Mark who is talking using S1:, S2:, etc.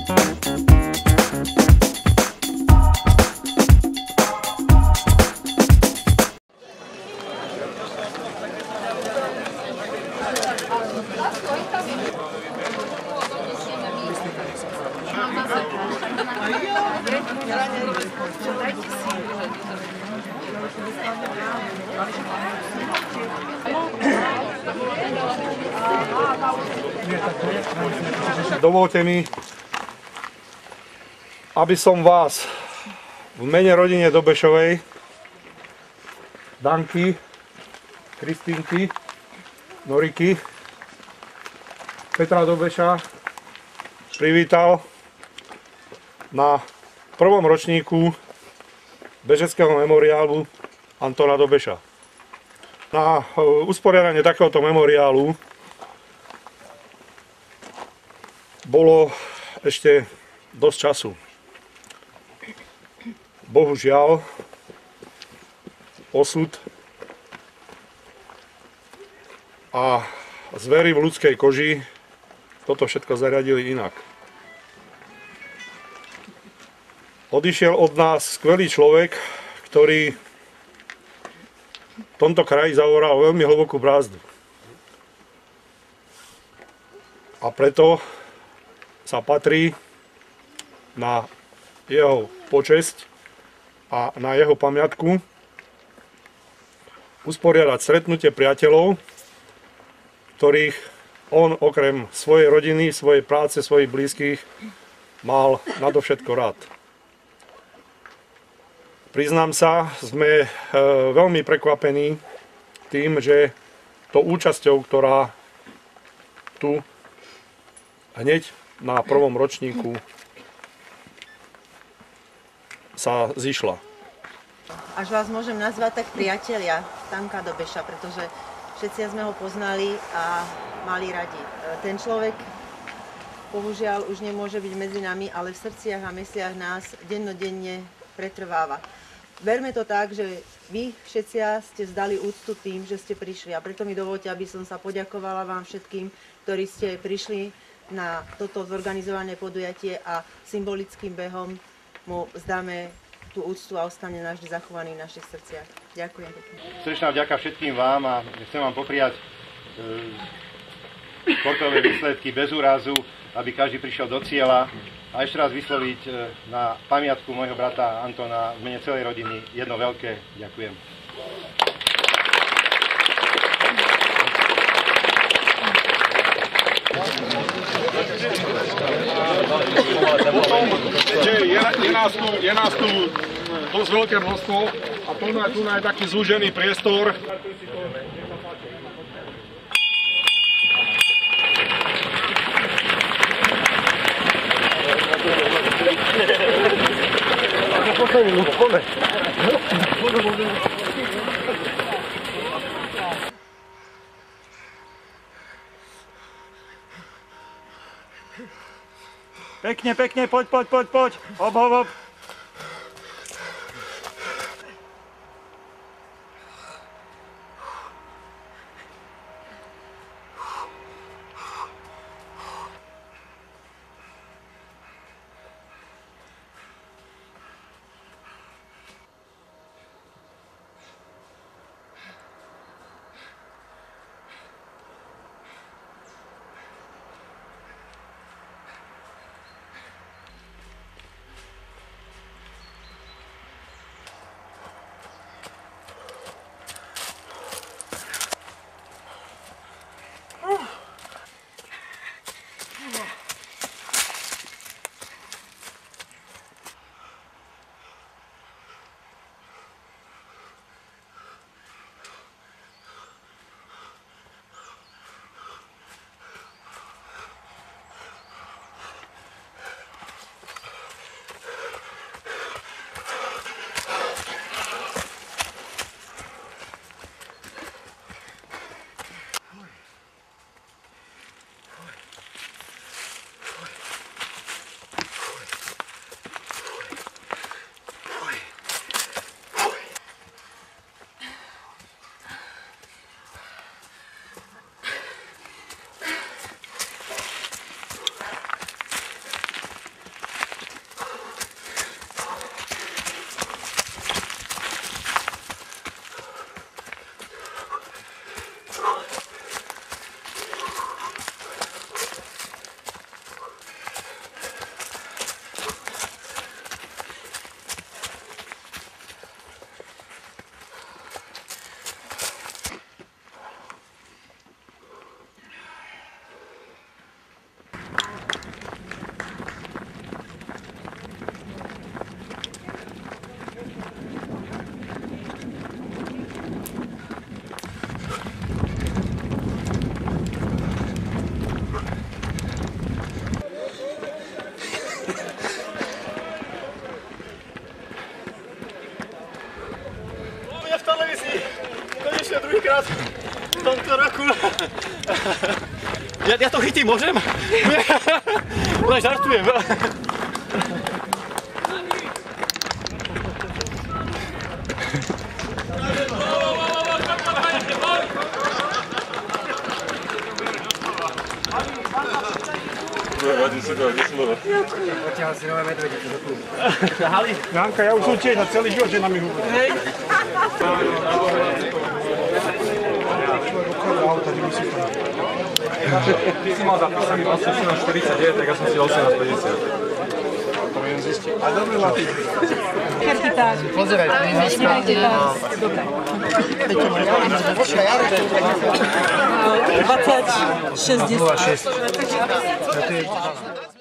S1: Dovolte mi, aby som vás v mene rodine Dobešovej, Danky, Kristínky, Noriky, Petra Dobeša privítal na prvom ročníku bežeckého memoriálu Antona Dobeša. Na usporiadanie takéhoto memoriálu bolo ešte dosť času. Bohužiaľ, osud a zvery v ľudskej koži toto všetko zariadili inak. Odišiel od nás skvelý človek, ktorý v tomto kraji zaoral veľmi hlbokú brázdu. A preto sa patrí na jeho počesť a na jeho pamiatku usporiadať stretnutie priateľov, ktorých on okrem svojej rodiny, svojej práce, svojich blízkych mal nadovšetko rád. Priznám sa, sme veľmi prekvapení tým, že to účasťou, ktorá tu hneď na prvom ročníku sa zišla.
S2: Až vás môžem nazvať tak priatelia Stanka Dobeša, pretože všetci sme ho poznali a mali radi. Ten človek bohužiaľ už nemôže byť medzi nami, ale v srdciach a mysliach nás dennodenne pretrváva. Verme to tak, že vy všetci ste zdali úctu tým, že ste prišli, a preto mi dovolte, aby som sa poďakovala vám všetkým, ktorí ste prišli na toto zorganizované podujatie a symbolickým behom mu zdáme tú úctu a ostane navždy zachovaný v našich srdciach. Ďakujem pekne.
S3: Srdečná vďaka všetkým vám a chcem vám popriať športové výsledky bez úrazu, aby každý prišiel do cieľa, a ešte raz vysloviť na pamiatku môjho brata Antona v mene celej rodiny jedno veľké ďakujem.
S1: Je nás tu dosť veľké množstvo a tu je taký zúžený priestor.
S4: Pekne, pekne, poď. Hop.
S5: prvýkrát v tomto roku. Ja to chytím, môžem? Ale žartujem.
S1: Janka, ja už som tiež na celý život, že nám ich hovorí.
S6: Ty si mal zapísaný 1849, tak ja som si 1850.
S1: A dobre máte.
S6: Pozeraj, to je
S7: Dobre. 20, 60.
S6: 06.